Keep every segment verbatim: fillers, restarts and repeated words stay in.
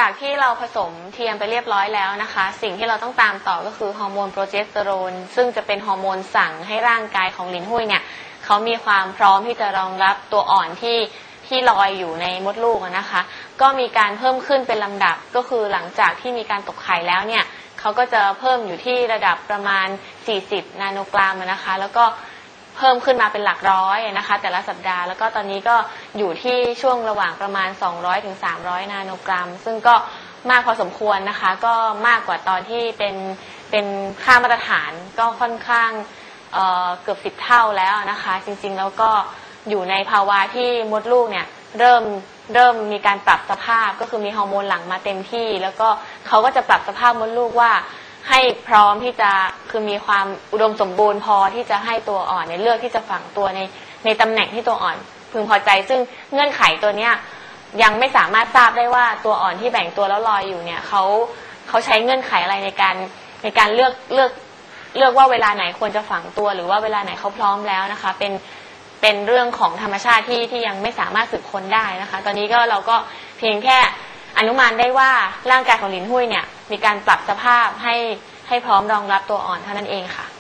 จากที่เราผสมเทียมไปเรียบร้อยแล้วนะคะสิ่งที่เราต้องตามต่อก็คือฮอร์โมนโปรเจสเตอโรนซึ่งจะเป็นฮอร์โมนสั่งให้ร่างกายของหลินหุ้ยเนี่ยเขามีความพร้อมที่จะรองรับตัวอ่อนที่ที่ลอยอยู่ในมดลูกนะคะก็มีการเพิ่มขึ้นเป็นลำดับก็คือหลังจากที่มีการตกไข่แล้วเนี่ยเขาก็จะเพิ่มอยู่ที่ระดับประมาณสี่สิบนาโนกรัมนะคะแล้วก็เพิ่มขึ้นมาเป็นหลักร้อยนะคะแต่ละสัปดาห์แล้วก็ตอนนี้ก็อยู่ที่ช่วงระหว่างประมาณสองร้อยถึงสามร้อยนาโนกรัมซึ่งก็มากพอสมควรนะคะก็มากกว่าตอนที่เป็นเป็นค่ามาตรฐานก็ค่อนข้างเอ่อเกือบสิบเท่าแล้วนะคะจริงๆแล้วก็อยู่ในภาวะที่มดลูกเนี่ยเริ่มเริ่มมีการปรับสภาพก็คือมีฮอร์โมนหลั่งมาเต็มที่แล้วก็เขาก็จะปรับสภาพมดลูกว่าให้พร้อมที่จะคือมีความอุดมสมบูรณ์พอที่จะให้ตัวอ่อนเนี่ยเลือกที่จะฝังตัวในในตำแหน่งที่ตัวอ่อนพึงพอใจซึ่งเงื่อนไขตัวเนี้ยยังไม่สามารถทราบได้ว่าตัวอ่อนที่แบ่งตัวแล้วลอยอยู่เนี่ยเขาเขาใช้เงื่อนไขอะไรในการในการเลือกเลือกเลือกว่าเวลาไหนควรจะฝังตัวหรือว่าเวลาไหนเขาพร้อมแล้วนะคะเป็นเป็นเรื่องของธรรมชาติที่ที่ยังไม่สามารถสืบค้นได้นะคะตอนนี้ก็เราก็เพียงแค่อนุมานได้ว่าร่างกายของหลินหุ้ยเนี่ยมีการปรับสภาพให้ให้พร้อมรองรับตัวอ่อนเท่านั้นเองค่ะ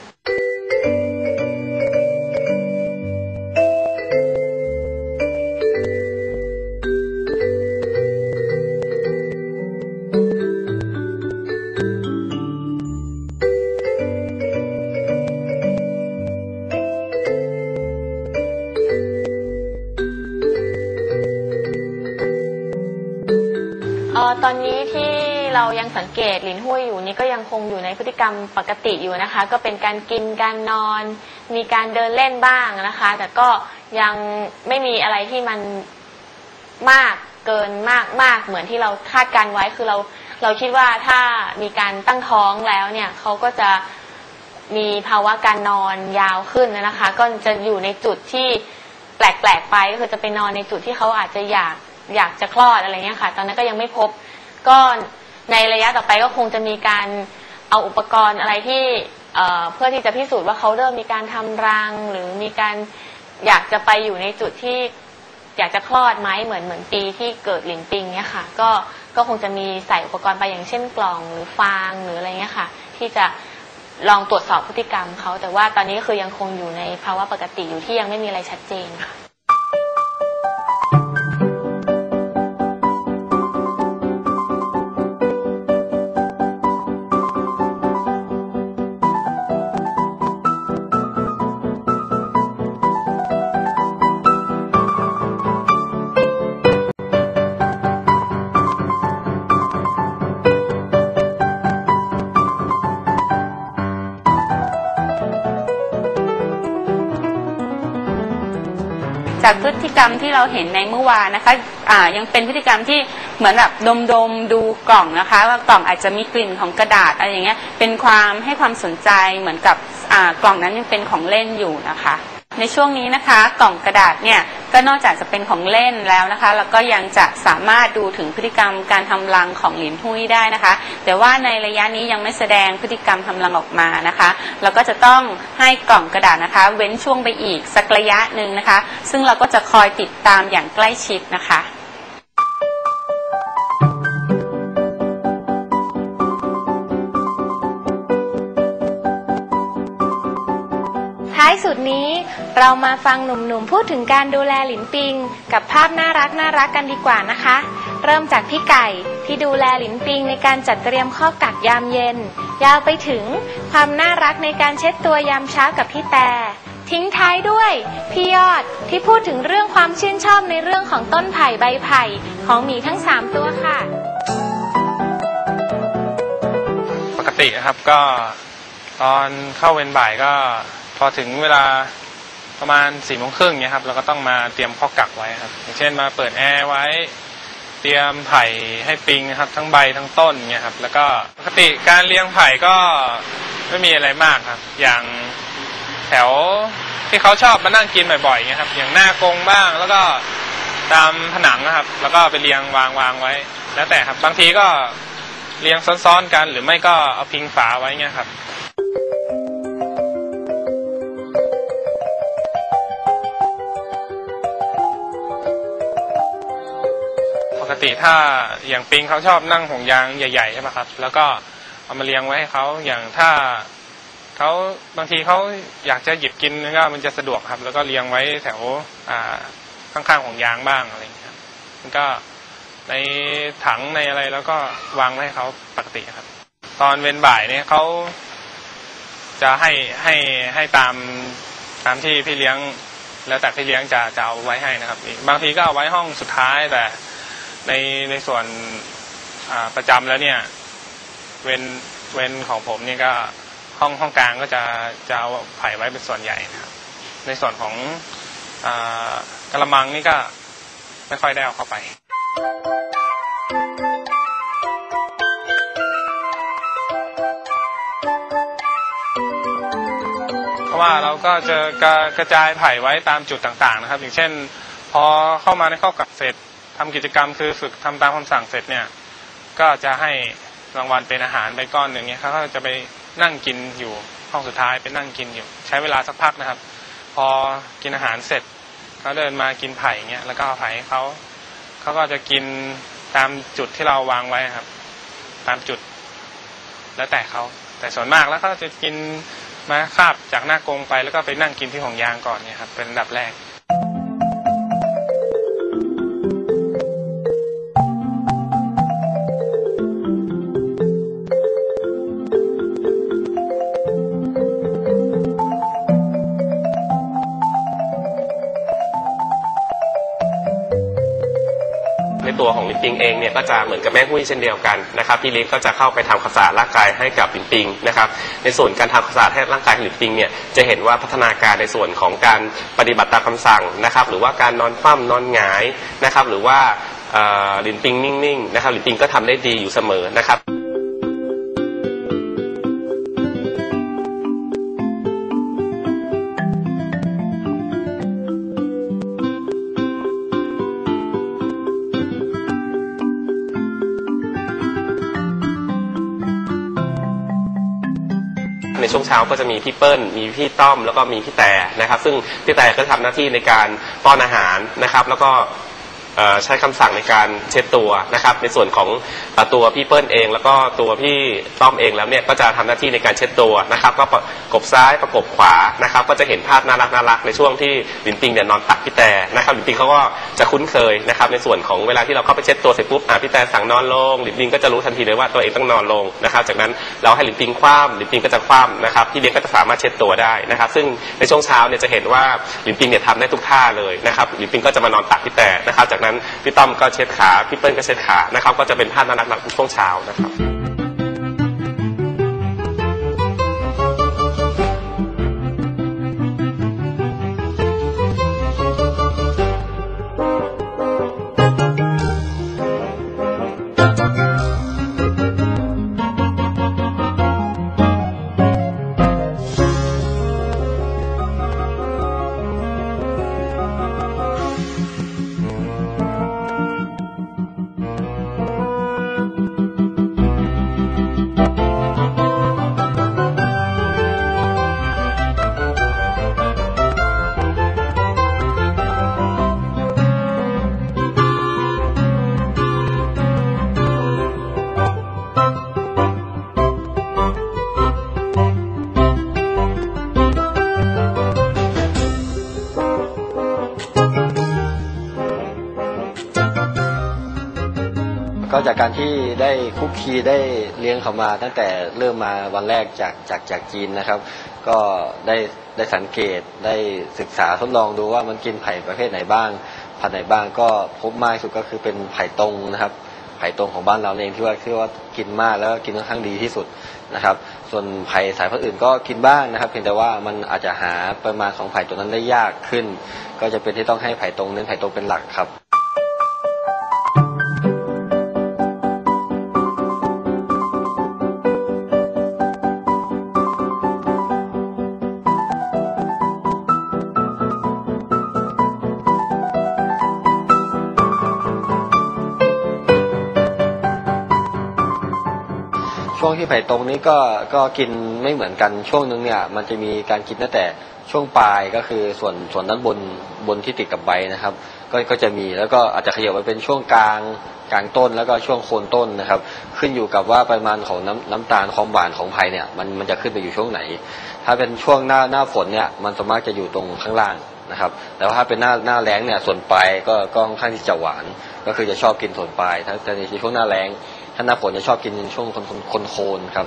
ตอนนี้ที่เรายังสังเกตหลินหุ้ยอยู่นี่ก็ยังคงอยู่ในพฤติกรรมปกติอยู่นะคะก็เป็นการกินการนอนมีการเดินเล่นบ้างนะคะแต่ก็ยังไม่มีอะไรที่มันมากเกินมากมากเหมือนที่เราคาดการไว้คือเราเราคิดว่าถ้ามีการตั้งท้องแล้วเนี่ยเขาก็จะมีภาวะการนอนยาวขึ้นนะคะก็จะอยู่ในจุดที่แปลกๆไปก็คือจะไปนอนในจุดที่เขาอาจจะอยากอยากจะคลอดอะไรเงี้ยค่ะตอนนั้นก็ยังไม่พบก็ในระยะต่อไปก็คงจะมีการเอาอุปกรณ์อะไรที่เอ่อเพื่อที่จะพิสูจน์ว่าเขาเริ่มมีการทำรังหรือมีการอยากจะไปอยู่ในจุดที่อยากจะคลอดไหมเหมือนเหมือนปีที่เกิดหลินปิงเนี่ยค่ะก็ก็คงจะมีใส่อุปกรณ์ไปอย่างเช่นกล่องหรือฟางหรืออะไรเงี้ยค่ะที่จะลองตรวจสอบพฤติกรรมเขาแต่ว่าตอนนี้ก็คือยังคงอยู่ในภาวะปกติอยู่ที่ยังไม่มีอะไรชัดเจนค่ะจากพฤติกรรมที่เราเห็นในเมื่อวานนะคะอ่ายังเป็นพฤติกรรมที่เหมือนแบบดมๆดูกล่องนะคะว่ากล่องอาจจะมีกลิ่นของกระดาษอะไรอย่างเงี้ยเป็นความให้ความสนใจเหมือนกับอ่ากล่องนั้นยังเป็นของเล่นอยู่นะคะในช่วงนี้นะคะกล่องกระดาษเนี่ยก็นอกจากจะเป็นของเล่นแล้วนะคะแล้วก็ยังจะสามารถดูถึงพฤติกรรมการทำรังของหลินหุ้ยได้นะคะแต่ว่าในระยะนี้ยังไม่แสดงพฤติกรรมทำรังออกมานะคะเราก็จะต้องให้กล่องกระดาษนะคะเว้นช่วงไปอีกสักระยะหนึ่งนะคะซึ่งเราก็จะคอยติดตามอย่างใกล้ชิดนะคะท้ายสุดนี้เรามาฟังหนุ่มๆพูดถึงการดูแลหลินปิงกับภาพน่ารักน่ารักกันดีกว่านะคะเริ่มจากพี่ไก่ที่ดูแลหลินปิงในการจัดเตรียมข้อกักยามเย็นยาวไปถึงความน่ารักในการเช็ดตัวยามเช้ากับพี่แต่ทิ้งท้ายด้วยพี่ยอดที่พูดถึงเรื่องความชื่นชอบในเรื่องของต้นไผ่ใบไผ่ของหมีทั้งสามตัวค่ะปกติครับก็ตอนเข้าเวรบ่ายก็พอถึงเวลาประมาณสี่โมงครึ่งเนี่ยครับเราก็ต้องมาเตรียมข้อกักไว้ครับอย่างเช่นมาเปิดแอร์ไว้เตรียมไผ่ให้ปิงนะครับทั้งใบทั้งต้นเนี่ยครับแล้วก็ปกติการเลี้ยงไผ่ก็ไม่มีอะไรมากครับอย่างแถวที่เขาชอบมานั่งกินบ่อยๆเงี้ยครับอย่างหน้ากรงบ้างแล้วก็ตามผนังนะครับแล้วก็ไปเรียงวางวางไว้แล้วแต่ครับบางทีก็เรียงซ้อนๆกันหรือไม่ก็เอาพิงฝาไว้เงี้ยครับปกกติถ้าอย่างปิงเขาชอบนั่งห่วงยางใหญ่ๆใช่ไหมครับแล้วก็เอามาเลี้ยงไว้ให้เขาอย่างถ้าเขาบางทีเขาอยากจะหยิบกินก็มันจะสะดวกครับแล้วก็เลี้ยงไว้แถวข้างๆห่วงยางบ้างอะไรอย่างเงี้ยมันก็ในถังในอะไรแล้วก็วางไว้ให้เขาปกติครับตอนเว้นบ่ายเนี่ยเขาจะให้ให้ให้ตามตามที่พี่เลี้ยงแล้วแต่พี่เลี้ยงจะจะเอาไว้ให้นะครับบางทีก็เอาไว้ห้องสุดท้ายแต่ในในส่วนประจำแล้วเนี่ยเว้นเว้นของผมเนี่ยก็ห้องห้องกลางก็จะจะเอาไผ่ไว้เป็นส่วนใหญ่นะครับในส่วนของกระมังนี่ก็ไม่ค่อยได้เอาเข้าไปเพราะว่าเราก็จะกระจายไผ่ไว้ตามจุดต่างๆนะครับอย่างเช่นพอเข้ามาในข้อกักเสร็จทำกิจกรรมคือฝึกทำตามคำสั่งเสร็จเนี่ยก็จะให้รางวัลเป็นอาหารไปก้อนหนึ่งเนี่ยเขาก็จะไปนั่งกินอยู่ห้องสุดท้ายไปนั่งกินอยู่ใช้เวลาสักพักนะครับพอกินอาหารเสร็จเขาเดินมากินไผ่เงี้ยแล้วก็เอาไผ่ให้เขาเขาก็จะกินตามจุดที่เราวางไว้ครับตามจุดแล้วแต่เขาแต่ส่วนมากแล้วเขาจะกินมาคาบจากหน้ากรงไปแล้วก็ไปนั่งกินที่ห่วงยางก่อนเนี่ยครับเป็นอันดับแรกตัวของลินปิงเองเนี่ยก็จะเหมือนกับแม่หุ้ยเช่นเดียวกันนะครับพี่ลิฟก็จะเข้าไปทำความสะอาดร่างกายให้กับลินปิงนะครับในส่วนการทำความสะอาดให้ร่างกายของลินปิงเนี่ยจะเห็นว่าพัฒนาการในส่วนของการปฏิบัติตามคำสั่งนะครับหรือว่าการนอนคว่ำนอนหงายนะครับหรือว่าลินปิงนิ่งๆนะครับลินปิงก็ทำได้ดีอยู่เสมอนะครับในช่วงเช้าก็จะมีพี่เปิ้ลมีพี่ต้อมแล้วก็มีพี่แต่นะครับซึ่งพี่แต่ก็ทำหน้าที่ในการป้อนอาหารนะครับแล้วก็ใช้คำสั่งในการเช็ดตัวนะครับในส่วนของตัวพี่เปิ้ลเองแล้วก็ตัวพี่ต้อมเองแล้วเนี่ยก็จะทำหน้าที่ในการเช็ดตัวนะครับก็ประกบซ้ายประกบขวานะครับก็จะเห็นภาพน่ารักน่ารักในช่วงที่ลินปิงเนี่ยนอนตักพี่แต่นะครับลินปิงเขาก็จะคุ้นเคยนะครับในส่วนของเวลาที่เราเข้าไปเช็ดตัวเสร็จปุ๊บอ่ะพี่แต่สั่งนอนลงลินปิงก็จะรู้ทันทีเลยว่าตัวเองต้องนอนลงนะครับจากนั้นเราให้ลินปิงคว่ำลินปิงก็จะคว่ำนะครับพี่เลี้ยงก็จะสามารถเช็ดตัวได้นะครับซึ่งในช่วงเช้าเนี่ยจะเห็นว่าลินปิงเนี่ยทำได้ทุกท่าเลยนะครับลินปิงก็จะมานอนตักพี่แต่นะครับจากนั้นพี่ต้อมก็เช็ดขาพี่เปิ้ลก็เช็ดขานะครับก็จะเป็นภาพน่ารักๆช่วงเช้านะครับก็จากการที่ได้คุกคีได้เลี้ยงเขามาตั้งแต่เริ่มมาวันแรกจากจากจากจีนนะครับก็ได้ได้สังเกตได้ศึกษาทดลองดูว่ามันกินไผ่ประเภทไหนบ้างพันธุ์ไหนบ้างก็พบมากสุดก็คือเป็นไผ่ตรงนะครับไผ่ตรงของบ้านเราเองที่ว่าที่ว่ากินมากแล้วกินค่อนข้างดีที่สุดนะครับส่วนไผ่สายพันธุ์อื่นก็กินบ้างนะครับเพียงแต่ว่ามันอาจจะหาปริมาณของไผ่ตัวนั้นได้ยากขึ้นก็จะเป็นที่ต้องให้ไผ่ตรงเน้นไผ่ตรงเป็นหลักครับช่วงที่ไผ่ตรงนี้ก็ก็กินไม่เหมือนกันช่วงนึงเนี่ยมันจะมีการกินตั้งแต่ช่วงปลายก็คือส่วนส่วนด้านบนบนที่ติดกับใบนะครับก็ก็จะมีแล้วก็อาจจะขยับไปเป็นช่วงกลางกลางต้นแล้วก็ช่วงโคนต้นนะครับขึ้นอยู่กับว่าปริมาณของน้ำน้ำตาลความหวานของไผ่เนี่ยมันมันจะขึ้นไปอยู่ช่วงไหนถ้าเป็นช่วงหน้าหน้าฝนเนี่ยมันสามารถจะอยู่ตรงข้างล่างนะครับแต่ว่าถ้าเป็นหน้าหน้าแล้งเนี่ยส่วนปลายก็ก็ค่อนข้างที่จะหวานก็คือจะชอบกินส่วนปลายถ้าในช่วงหน้าแล้งถ้าหน้าฝนจะชอบกินช่วงคนคนโคนครับ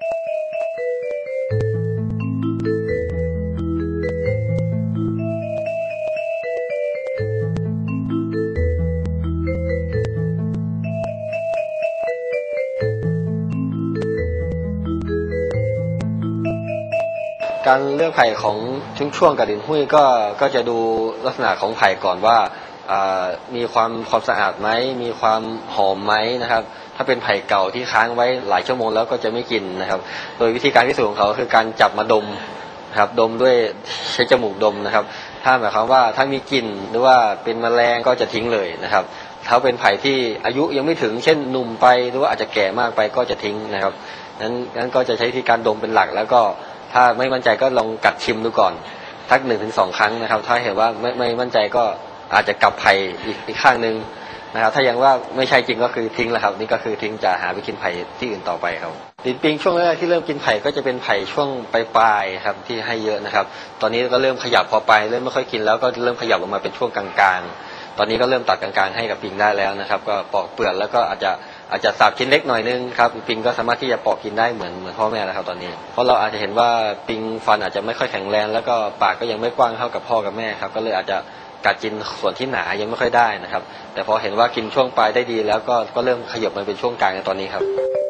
การเลือกไผ่ของช่วงช่วงกับลินหุ้ยก็ก็จะดูลักษณะของไผ่ก่อนว่ามีความความสะอาดไหมมีความหอมไหมนะครับถ้าเป็นไผ่เก่าที่ค้างไว้หลายชั่วโมงแล้วก็จะไม่กินนะครับโดยวิธีการพิสูจน์ของเขาคือการจับมาดมนะครับดมด้วยใช้จมูกดมนะครับถ้าหมายความว่าถ้ามีกลิ่นหรือว่าเป็นแมลงก็จะทิ้งเลยนะครับถ้าเป็นไผ่ที่อายุยังไม่ถึงเช่นหนุ่มไปหรือว่าอาจจะแก่มากไปก็จะทิ้งนะครับนั้นนั้นก็จะใช้วิธีการดมเป็นหลักแล้วก็ถ้าไม่มั่นใจก็ลองกัดชิมดูก่อนทักหนึ่งถึงสองครั้งนะครับถ้าเห็นว่าไม่ไม่มั่นใจก็อาจจะกลับไผ่อีกอีกข้างหนึ่งนะครับถ้ายังว่าไม่ใช่จริงก็คือทิ้งแล้วครับนี่ก็คือทิ้งจะหาไปกินไผ่ที่อื่นต่อไปครับลิ้นปิงช่วงแรกที่เริ่มกินไผ่ก็จะเป็นไผ่ช่วงปลายๆครับที่ให้เยอะนะครับตอนนี้ก็เริ่มขยับพอไปเริ่มไม่ค่อยกินแล้วก็เริ่มขยับออกมาเป็นช่วงกลางๆตอนนี้ก็เริ่มตัดกลางๆให้กับปิงได้แล้วนะครับก็ปอกเปลือกแล้วก็อาจจะอาจจะสับชิ้นเล็กหน่อยนึงครับปิงก็สามารถที่จะปอกกินได้เหมือนเหมือนพ่อแม่แล้วครับตอนนี้เพราะเราอาจจะเห็นว่าปิงฟันอาจจะไม่ค่อยแข็งแรงแล้วก็ปากก็ยังไม่กว้างเท่ากับพ่อกับแม่ครับก็เลยอาจจะกัดกินส่วนที่หนายังไม่ค่อยได้นะครับแต่พอเห็นว่ากินช่วงปลายได้ดีแล้วก็ก็เริ่มขยับมาเป็นช่วงกลางในตอนนี้ครับ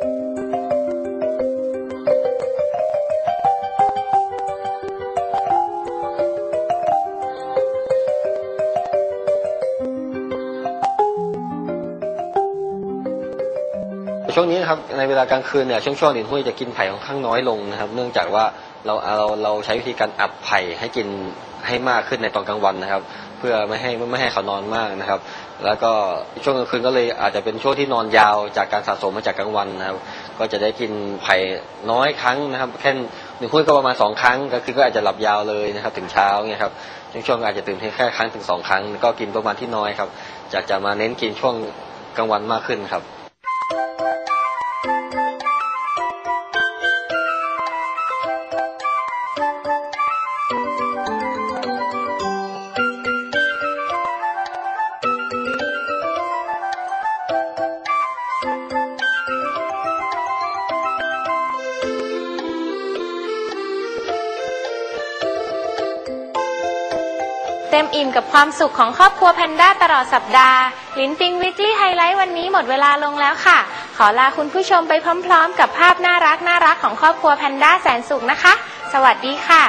ช่วงนี้นะครับในเวลากลางคืนเนี่ยช่วงช่วงลินหุ้ยจะกินไผ่ค่อนข้างน้อยลงนะครับเนื่องจากว่าเราเราเราใช้วิธีการอัดไผ่ให้กินให้มากขึ้นในตอนกลางวันนะครับเพื่อไม่ให้ไม่ให้เขานอนมากนะครับแล้วก็ช่วงกลางคืนก็เลยอาจจะเป็นช่วงที่นอนยาวจากการสะสมมาจากกลางวันนะครับก็จะได้กินไผ่น้อยครั้งนะครับแค่ลินหุ้ยก็ประมาณสองครั้งก็คือก็อาจจะหลับยาวเลยนะครับถึงเช้าเนี่ยครับช่วงช่วงอาจจะตื่นแค่ครั้งถึงสองครั้งก็กินประมาณที่น้อยครับจะจะมาเน้นกินช่วงกลางวันมากขึ้นครับเต็มอิ่มกับความสุขของครอบครัวแพนด้าตลอดสัปดาห์ลิ้นปิงวีคลี่ไฮไลท์วันนี้หมดเวลาลงแล้วค่ะขอลาคุณผู้ชมไปพร้อมๆกับภาพน่ารักน่ารักของครอบครัวแพนด้าแสนสุขนะคะสวัสดีค่ะ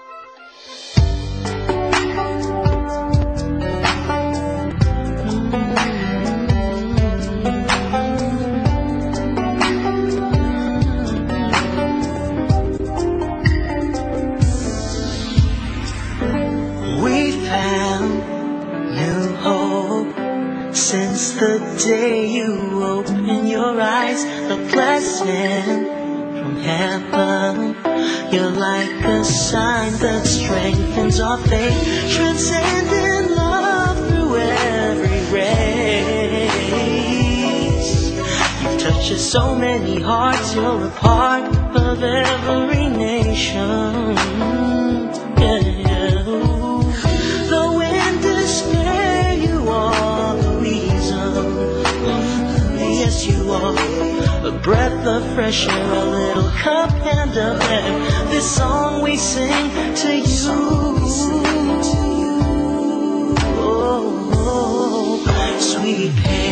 Since the day you open your eyes, a blessing from heaven. You're like a sign that strengthens our faith, transcending love through every race. You've touched so many hearts, you're a part of every nation. Yeah, yeah. Though in despair you are the reason. Yes, you are. A breath of fresh air, a little cup and a air. This song we sing to you. Oh, oh, sweet pain.